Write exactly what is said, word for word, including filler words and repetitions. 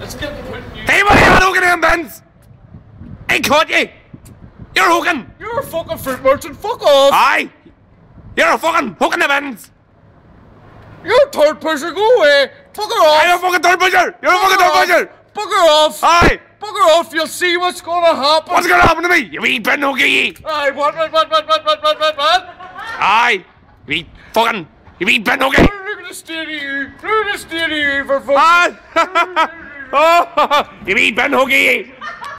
Let's get the put you. Hey, what are you on Hoekin Nem Binz? I caught you. You're Hoekin. You're a fucking fruit merchant. Fuck off. Aye. You're a fucking Hoekin Nem Binz. You're a third pusher. Go away. Bugger off. I'm a fucking third pusher. You're a fucking third pusher. Bugger off. Aye. Bugger off. You'll see what's gonna happen. What's gonna happen to me? You wee bin hoogie. Aye. What? What? What? What? What? What? What? What? What? Aye. You wee fucking. You wee bin hoogie. Look at the state of you. Look at the state of you for fucking. Aye. Oh, you wee bin hoogie.